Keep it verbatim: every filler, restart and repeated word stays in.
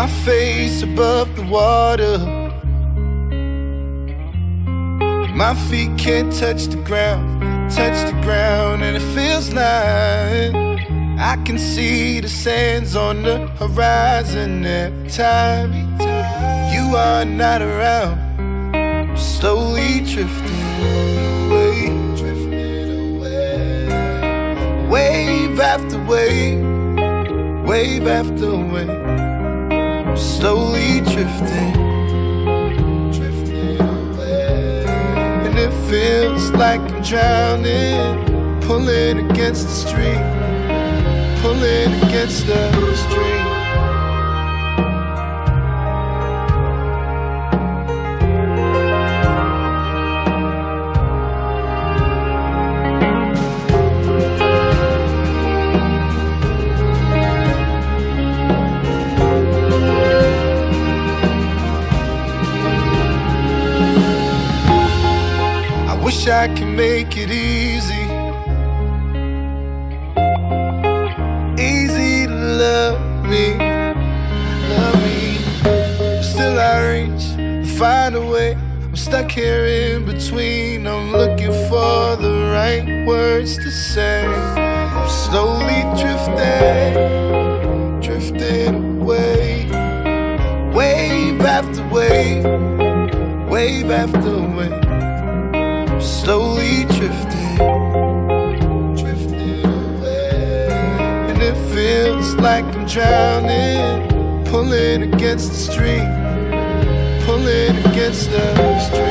my face above the water. My feet can't touch the ground, touch the ground, and it feels like I can see the sands on the horizon every time you are not around. I'm slowly drifting away, drifting away, wave after wave, wave after wave. I'm slowly drifting, drifting away, and it feels like I'm drowning, pulling against the stream, pulling against the stream. I wish I could make it easy, easy to love me, love me. Still I reach and find a way. I'm stuck here in between. I'm looking for the right words to say. I'm slowly drifting, drifting away, wave after wave, wave after wave. I'm slowly drifting, drifting away, and it feels like I'm drowning, pulling against the stream, pulling against the stream.